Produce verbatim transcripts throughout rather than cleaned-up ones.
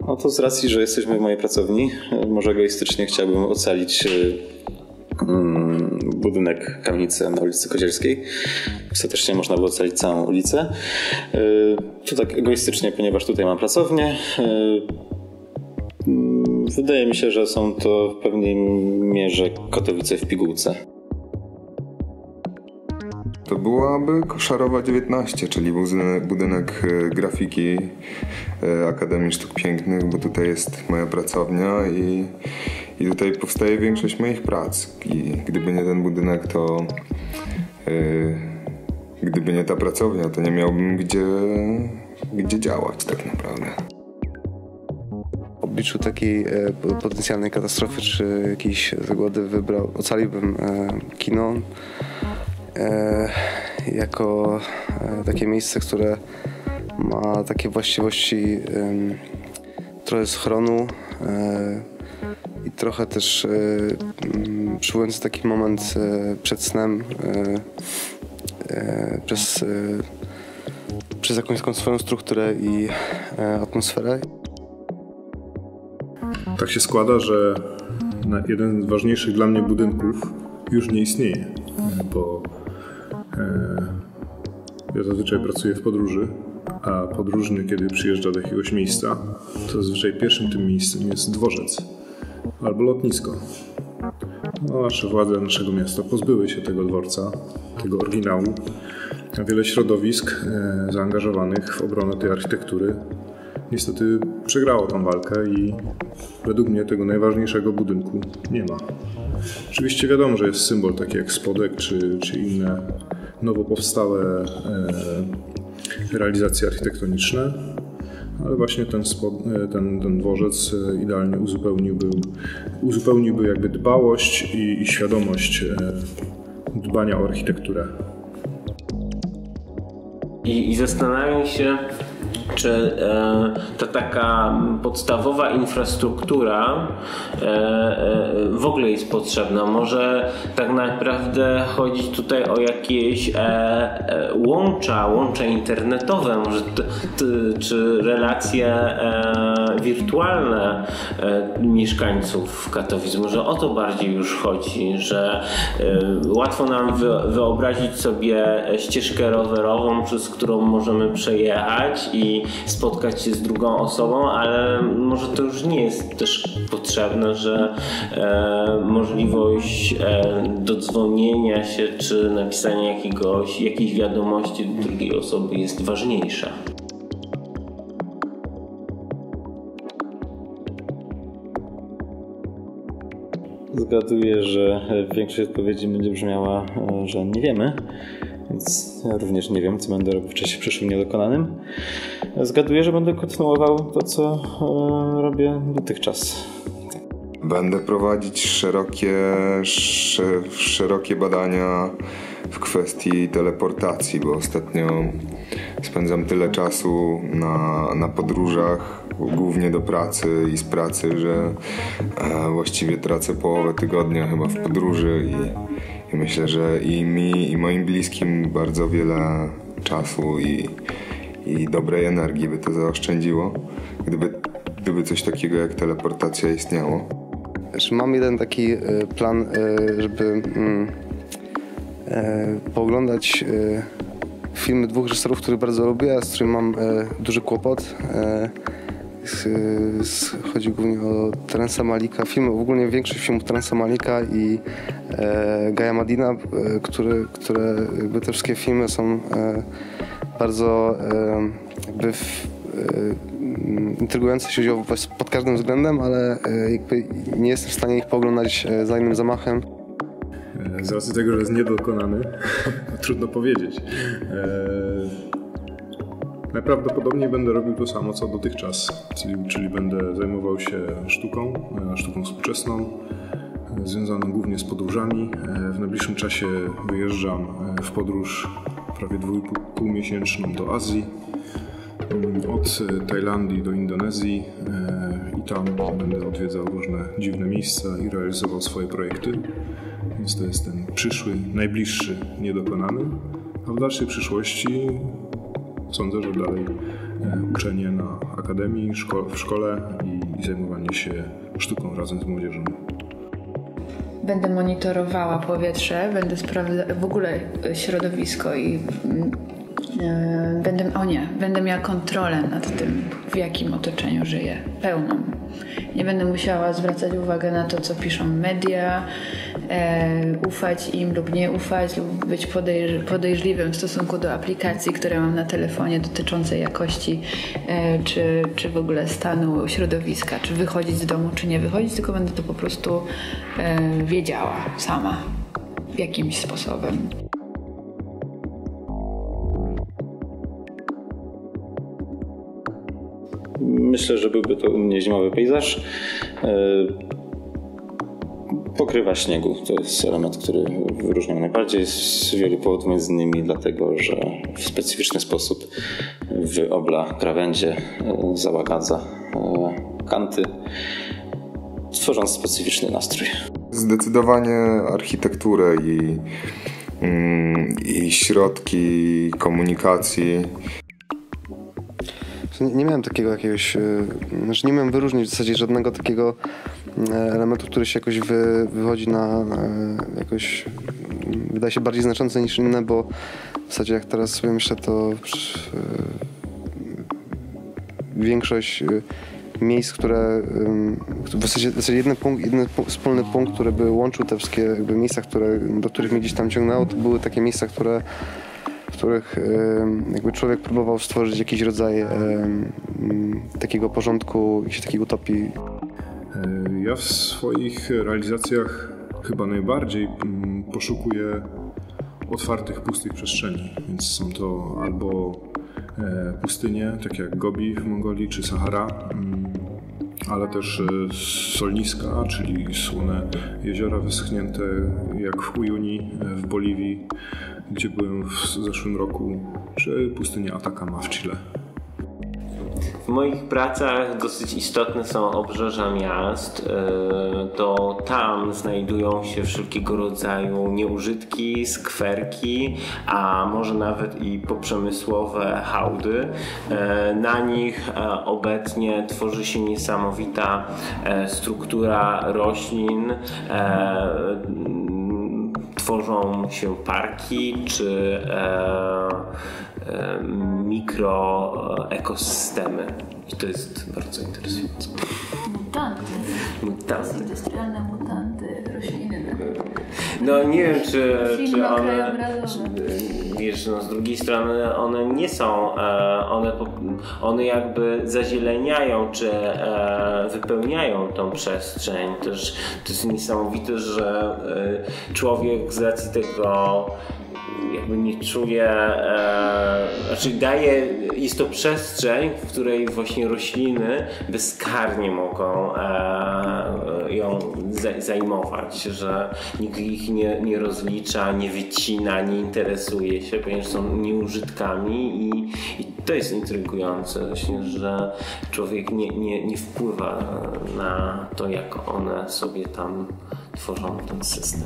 No to z racji, że jesteśmy w mojej pracowni, może egoistycznie chciałbym ocalić mm, budynek kamienicy na ulicy Kozielskiej. Ostatecznie można było ocalić całą ulicę. To tak egoistycznie, ponieważ tutaj mam pracownię. Wydaje mi się, że są to w pewnej mierze Katowice w pigułce. To byłaby Koszarowa dziewiętnaście, czyli budynek, budynek grafiki Akademii Sztuk Pięknych, bo tutaj jest moja pracownia i, i tutaj powstaje większość moich prac. I gdyby nie ten budynek, to yy, gdyby nie ta pracownia, to nie miałbym gdzie, gdzie działać tak naprawdę. W obliczu takiej e, potencjalnej katastrofy czy jakiejś zagłady wybrał, ocaliłbym e, kino e, jako e, takie miejsce, które ma takie właściwości e, trochę schronu e, i trochę też e, m, przywołujący taki moment e, przed snem e, e, przez, e, przez jakąś taką swoją strukturę i e, atmosferę. Tak się składa, że jeden z ważniejszych dla mnie budynków już nie istnieje, bo e, ja zazwyczaj pracuję w podróży, a podróżny, kiedy przyjeżdża do jakiegoś miejsca, to zazwyczaj pierwszym tym miejscem jest dworzec albo lotnisko. No, nasze władze naszego miasta pozbyły się tego dworca, tego oryginału, a wiele środowisk e, zaangażowanych w obronę tej architektury niestety przegrało tą walkę i według mnie tego najważniejszego budynku nie ma. Oczywiście wiadomo, że jest symbol taki jak Spodek czy, czy inne nowo powstałe e, realizacje architektoniczne, ale właśnie ten, spod, ten, ten dworzec idealnie uzupełniłby, uzupełniłby jakby dbałość i, i świadomość e, dbania o architekturę. I, i zastanawiam się, czy e, ta taka podstawowa infrastruktura e, e, w ogóle jest potrzebna. Może tak naprawdę chodzi tutaj o jakieś e, e, łącza, łącza internetowe, może t, t, czy relacje e, wirtualne e, mieszkańców Katowic. Może o to bardziej już chodzi, że e, łatwo nam wy, wyobrazić sobie ścieżkę rowerową, przez którą możemy przejechać i spotkać się z drugą osobą, ale może to już nie jest też potrzebne, że e, możliwość e, dodzwonienia się czy napisania jakiegoś, jakiejś wiadomości do drugiej osoby jest ważniejsza. Zgaduję, że większość odpowiedzi będzie brzmiała, że nie wiemy. Więc ja również nie wiem, co będę robił w czasie przyszłym niedokonanym. Zgaduję, że będę kontynuował to, co e, robię dotychczas. Będę prowadzić szerokie, sz, szerokie badania w kwestii teleportacji, bo ostatnio spędzam tyle czasu na, na podróżach, głównie do pracy i z pracy, że e, właściwie tracę połowę tygodnia chyba w podróży i I myślę, że i mi, i moim bliskim bardzo wiele czasu i, i dobrej energii by to zaoszczędziło, gdyby, gdyby coś takiego jak teleportacja istniało. Mam jeden taki plan, żeby pooglądać filmy dwóch reżyserów, których bardzo lubię, a z którymi mam duży kłopot. Chodzi głównie o Terensa Malika, film, ogólnie większość filmów Terensa Malika i e, Gaja Madina, e, które, które jakby te wszystkie filmy są e, bardzo e, jakby w, e, intrygujące, jeśli chodzi o pod każdym względem, ale e, jakby nie jestem w stanie ich pooglądać e, za innym zamachem. Z racji tego, że jest niedokonany, trudno powiedzieć. E... Najprawdopodobniej będę robił to samo, co dotychczas, czyli, czyli będę zajmował się sztuką, sztuką współczesną, związaną głównie z podróżami. W najbliższym czasie wyjeżdżam w podróż prawie dwuipółmiesięczną do Azji, od Tajlandii do Indonezji i tam będę odwiedzał różne dziwne miejsca i realizował swoje projekty. Więc to jest ten przyszły, najbliższy niedokonany, a w dalszej przyszłości sądzę, że dalej uczenie na akademii, szko- w szkole i, i zajmowanie się sztuką razem z młodzieżą. Będę monitorowała powietrze, będę sprawdzać w ogóle środowisko i yy, będę, o nie, będę miała kontrolę nad tym, w jakim otoczeniu żyję, pełną. Nie będę musiała zwracać uwagę na to, co piszą media, e, ufać im lub nie ufać, lub być podejrz- podejrzliwym w stosunku do aplikacji, które mam na telefonie dotyczącej jakości e, czy, czy w ogóle stanu środowiska, czy wychodzić z domu, czy nie wychodzić, tylko będę to po prostu e, wiedziała sama jakimś sposobem. Myślę, że byłby to u mnie zimowy pejzaż. Pokrywa śniegu to jest element, który wyróżnia najbardziej z wielu powodów, między innymi dlatego, że w specyficzny sposób wyobla krawędzie, załagadza kanty, tworząc specyficzny nastrój. Zdecydowanie architekturę i, i środki komunikacji. Nie, nie miałem takiego jakiegoś, znaczy nie miałem wyróżnić w zasadzie żadnego takiego elementu, który się jakoś wy, wychodzi na jakoś, wydaje się bardziej znaczący niż inne, bo w zasadzie jak teraz sobie myślę, to większość miejsc, które w zasadzie, w zasadzie jeden, punkt, jeden wspólny punkt, który by łączył te wszystkie jakby miejsca, które, do których mnie gdzieś tam ciągnęło, to były takie miejsca, które w których jakby człowiek próbował stworzyć jakiś rodzaj takiego porządku, jakiejś takiej utopii. Ja w swoich realizacjach chyba najbardziej poszukuję otwartych, pustych przestrzeni, więc są to albo pustynie, takie jak Gobi w Mongolii czy Sahara, ale też solniska, czyli słone jeziora wyschnięte jak w Uyuni w Boliwii, gdzie byłem w zeszłym roku, czy pustynia Atacama w Chile. W moich pracach dosyć istotne są obrzeża miast. To tam znajdują się wszelkiego rodzaju nieużytki, skwerki, a może nawet i poprzemysłowe hałdy. Na nich obecnie tworzy się niesamowita struktura roślin. Tworzą się parki czy e, e, mikroekosystemy i to jest bardzo interesujące. Mutanty. Mutanty. Industrialne mutanty roślinne. No nie wiem, czy, czy one, krajobrazowe. wiesz, no z drugiej strony one nie są, e, one, one jakby zazieleniają, czy e, wypełniają tą przestrzeń. Też to jest niesamowite, że e, człowiek z racji tego jakby nie czuje, e, znaczy daje, jest to przestrzeń, w której właśnie rośliny bezkarnie mogą e, ją za, zajmować, że nikt ich nie, nie rozlicza, nie wycina, nie interesuje się, ponieważ są nieużytkami i, i to jest intrygujące właśnie, że człowiek nie, nie, nie wpływa na to, jak one sobie tam tworzą ten system.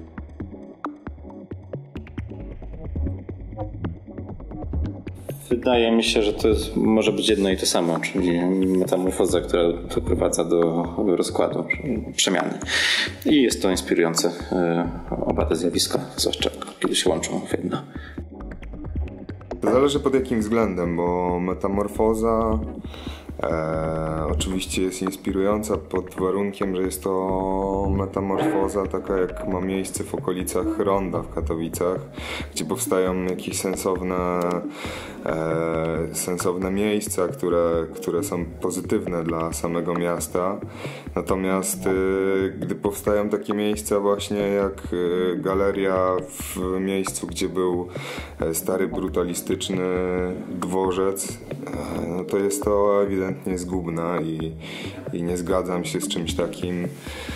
Wydaje mi się, że to jest, może być jedno i to samo, czyli metamorfoza, która doprowadza do rozkładu, przemiany. I jest to inspirujące oba te zjawiska, zwłaszcza kiedy się łączą w jedno. Zależy pod jakim względem, bo metamorfoza e, oczywiście jest inspirująca pod warunkiem, że jest to metamorfoza taka jak ma miejsce w okolicach Ronda w Katowicach, gdzie powstają jakieś sensowne, e, sensowne miejsca, które, które są pozytywne dla samego miasta. Natomiast e, gdy powstają takie miejsca właśnie jak e, galeria w miejscu, gdzie był e, stary brutalistyczny dworzec, no to jest to ewidentnie zgubne i, i nie zgadzam się z czymś takim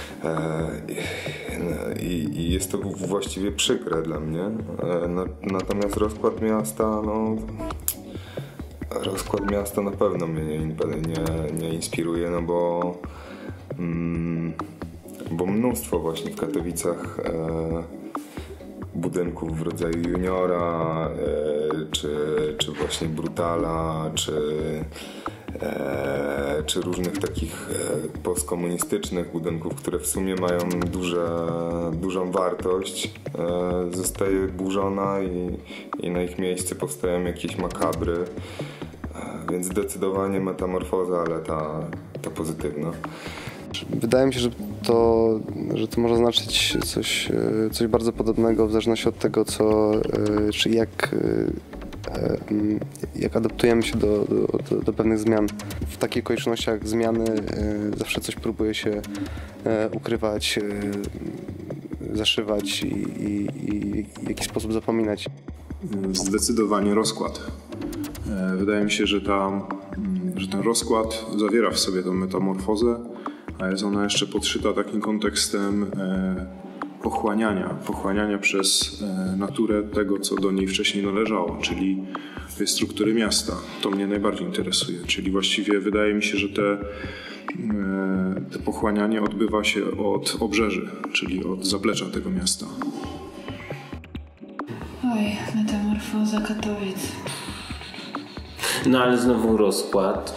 i, i jest to właściwie przykre dla mnie. Natomiast rozkład miasta, no rozkład miasta na pewno mnie nie, nie, nie inspiruje, no bo mm, bo mnóstwo właśnie w Katowicach budynków w rodzaju juniora, czy, czy właśnie Brutala, czy, e, czy różnych takich e, postkomunistycznych budynków, które w sumie mają duże, dużą wartość, e, zostaje burzona i, i na ich miejsce powstają jakieś makabry. E, więc zdecydowanie metamorfoza, ale ta, ta pozytywna. Wydaje mi się, że to, że to może znaczyć coś, coś bardzo podobnego w zależności od tego, co, czy jak, jak adaptujemy się do, do, do pewnych zmian. W takich okolicznościach zmiany zawsze coś próbuje się ukrywać, zaszywać i, i, i w jakiś sposób zapominać. Zdecydowanie rozkład. Wydaje mi się, że, ta, że ten rozkład zawiera w sobie tę metamorfozę, a jest ona jeszcze podszyta takim kontekstem e, pochłaniania, pochłaniania przez e, naturę tego, co do niej wcześniej należało, czyli tej struktury miasta. To mnie najbardziej interesuje, czyli właściwie wydaje mi się, że te, e, te pochłanianie odbywa się od obrzeży, czyli od zaplecza tego miasta. Oj, metamorfoza Katowic. No ale znowu rozkład.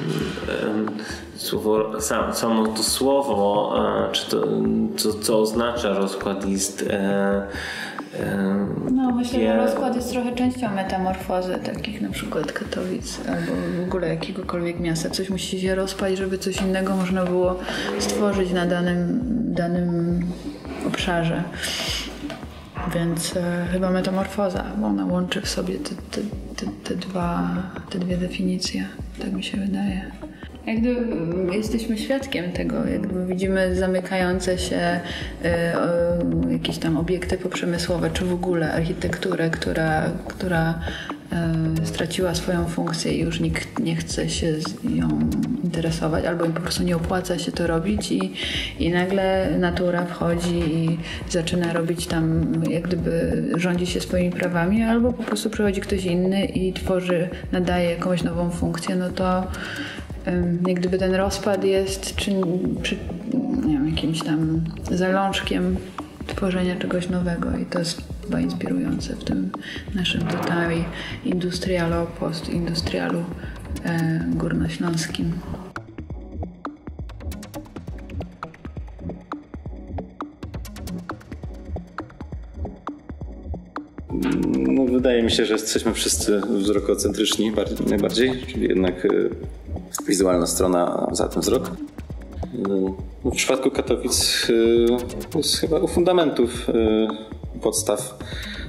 Słowo, sam, samo to słowo, czy to, co, co oznacza rozkład, jest. E, e, no myślę, je... że rozkład jest trochę częścią metamorfozy, takich na przykład Katowic albo w ogóle jakiegokolwiek miasta. Coś musi się rozpaść, żeby coś innego można było stworzyć na danym, danym obszarze. Więc e, chyba metamorfoza, bo ona łączy w sobie te, te, te, te, dwa, te dwie definicje, tak mi się wydaje. Jak gdyby jesteśmy świadkiem tego, jak gdyby widzimy zamykające się y, y, jakieś tam obiekty poprzemysłowe, czy w ogóle architekturę, która, która y, straciła swoją funkcję i już nikt nie chce się z nią interesować, albo im po prostu nie opłaca się to robić i, i nagle natura wchodzi i zaczyna robić tam, jak gdyby rządzi się swoimi prawami, albo po prostu przychodzi ktoś inny i tworzy, nadaje jakąś nową funkcję, no to jak gdyby ten rozpad jest czy, czy, nie wiem, jakimś tam zalążkiem tworzenia czegoś nowego i to jest chyba inspirujące w tym naszym tutaj industrialu, postindustrialu e, górnośląskim. No, wydaje mi się, że jesteśmy wszyscy wzrokocentryczni bardziej, najbardziej, czyli jednak y, wizualna strona za ten wzrok. Y, w przypadku Katowic y, jest chyba u fundamentów y, podstaw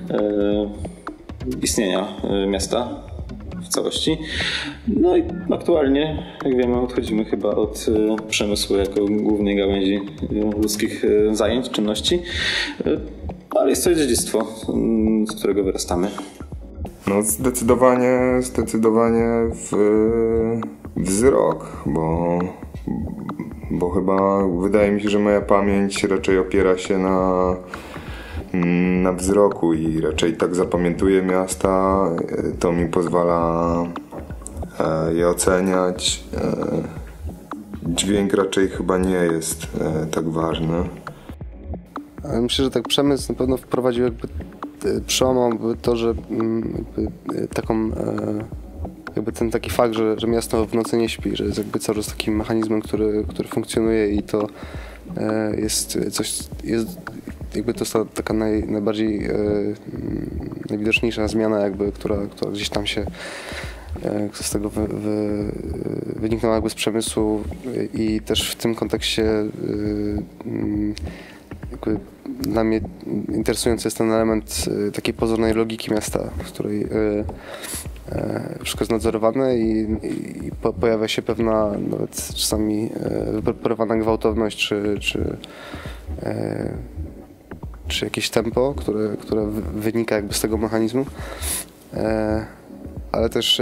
y, istnienia y, miasta w całości. No i aktualnie, jak wiemy, odchodzimy chyba od y, przemysłu jako głównej gałęzi y, ludzkich y, zajęć, czynności. Y, Ale jest to dziedzictwo, z którego wyrastamy. No zdecydowanie, zdecydowanie w wzrok, bo, bo chyba wydaje mi się, że moja pamięć raczej opiera się na, na wzroku i raczej tak zapamiętuję miasta, to mi pozwala je oceniać. Dźwięk raczej chyba nie jest tak ważny. Myślę, że tak przemysł na pewno wprowadził jakby przełom, to, że jakby taką jakby ten taki fakt, że, że miasto w nocy nie śpi, że jest jakby cały czas takim mechanizmem, który, który funkcjonuje i to jest coś, jest jakby to jest ta, taka naj, najbardziej najwidoczniejsza zmiana jakby, która, która gdzieś tam się z tego wy, wy, wyniknęła jakby z przemysłu i też w tym kontekście jakby dla mnie interesujący jest ten element takiej pozornej logiki miasta, w której wszystko jest nadzorowane i, i po, pojawia się pewna nawet czasami wypreparowana gwałtowność czy, czy, czy jakieś tempo, które, które wynika jakby z tego mechanizmu. Ale też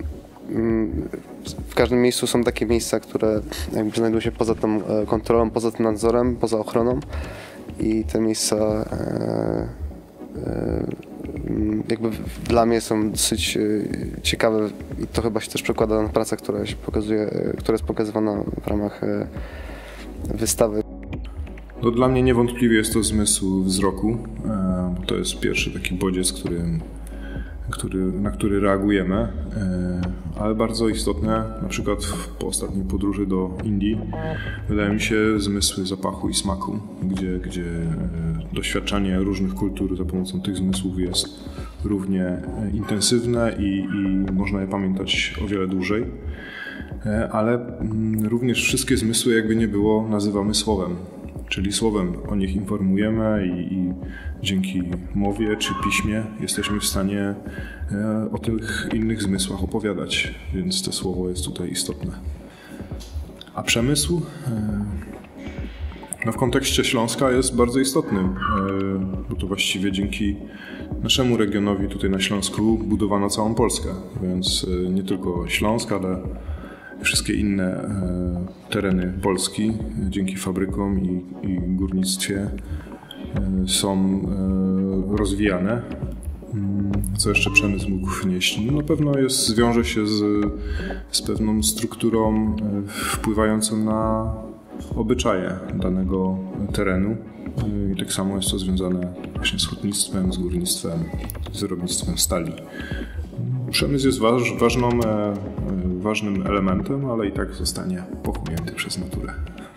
w każdym miejscu są takie miejsca, które jakby znajdują się poza tą kontrolą, poza tym nadzorem, poza ochroną i te miejsca e, e, jakby dla mnie są dosyć ciekawe i to chyba się też przekłada na pracę, która się pokazuje, która jest pokazywana w ramach wystawy. No, dla mnie niewątpliwie jest to zmysł wzroku, bo to jest pierwszy taki bodziec, który który, na który reagujemy, ale bardzo istotne, na przykład po ostatniej podróży do Indii, wydaje mi się zmysły zapachu i smaku, gdzie, gdzie doświadczanie różnych kultur za pomocą tych zmysłów jest równie intensywne i, i można je pamiętać o wiele dłużej, ale również wszystkie zmysły, jakby nie było, nazywamy słowem. Czyli słowem o nich informujemy i, i dzięki mowie czy piśmie jesteśmy w stanie e, o tych innych zmysłach opowiadać, więc to słowo jest tutaj istotne. A przemysł e, no w kontekście Śląska jest bardzo istotny, e, bo to właściwie dzięki naszemu regionowi tutaj na Śląsku budowano całą Polskę, więc e, nie tylko Śląsk, ale wszystkie inne e, tereny Polski dzięki fabrykom i, i górnictwie e, są e, rozwijane. Co jeszcze przemysł mógł wnieść? No, na pewno jest, wiąże się z, z pewną strukturą e, wpływającą na obyczaje danego terenu. E, I tak samo jest to związane właśnie z hutnictwem, z górnictwem, z wyrobnictwem stali. Przemysł jest waż, ważną, e, ważnym elementem, ale i tak zostanie pochłonięty przez naturę.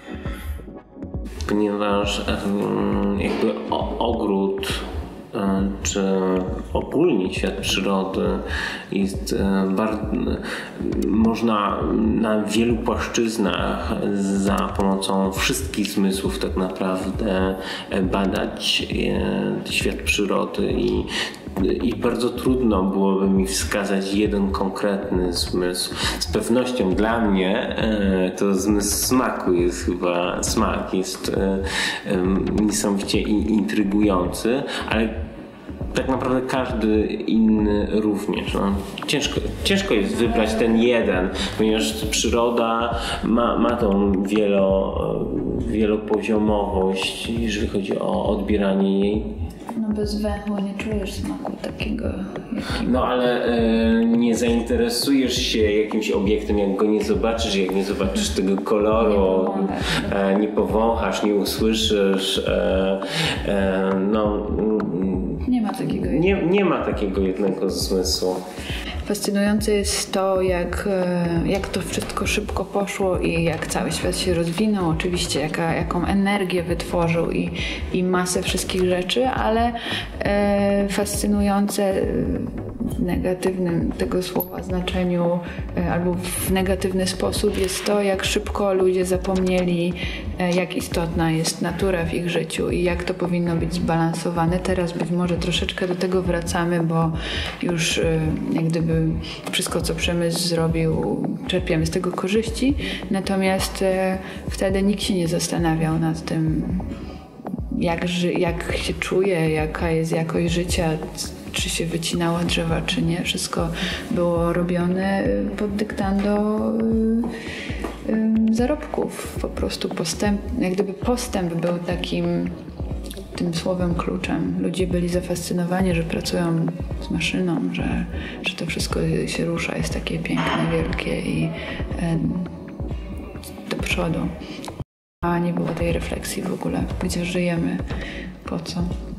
Ponieważ jakby ogród czy ogólnie świat przyrody jest bardzo, można na wielu płaszczyznach za pomocą wszystkich zmysłów tak naprawdę badać świat przyrody i I bardzo trudno byłoby mi wskazać jeden konkretny zmysł. Z pewnością dla mnie to zmysł smaku jest chyba, smak jest niesamowicie intrygujący, ale tak naprawdę każdy inny również. No. Ciężko, ciężko jest wybrać ten jeden, ponieważ przyroda ma, ma tą wielo, wielopoziomowość, jeżeli chodzi o odbieranie jej. No bez węchu nie czujesz smaku takiego. Jakim... No ale e, nie zainteresujesz się jakimś obiektem, jak go nie zobaczysz, jak nie zobaczysz tego koloru, nie powąchasz, e, nie, powąchasz, nie usłyszysz. E, e, no, nie ma takiego nie, nie ma takiego jednego zmysłu. Fascynujące jest to, jak, jak to wszystko szybko poszło i jak cały świat się rozwinął. Oczywiście jaka, jaką energię wytworzył i, i masę wszystkich rzeczy, ale e, fascynujące w negatywnym tego słowa znaczeniu e, albo w negatywny sposób jest to, jak szybko ludzie zapomnieli, e, jak istotna jest natura w ich życiu i jak to powinno być zbalansowane. Teraz być może troszeczkę do tego wracamy, bo już e, jak gdyby wszystko, co przemysł zrobił, czerpiemy z tego korzyści, natomiast e, wtedy nikt się nie zastanawiał nad tym, jak, ży- jak się czuje, jaka jest jakość życia, czy się wycinało drzewa, czy nie. Wszystko było robione pod dyktando y, y, zarobków. Po prostu postęp, jak gdyby postęp był takim tym słowem kluczem. Ludzie byli zafascynowani, że pracują z maszyną, że, że to wszystko się rusza, jest takie piękne, wielkie i y, do przodu. A nie było tej refleksji w ogóle, gdzie żyjemy, po co.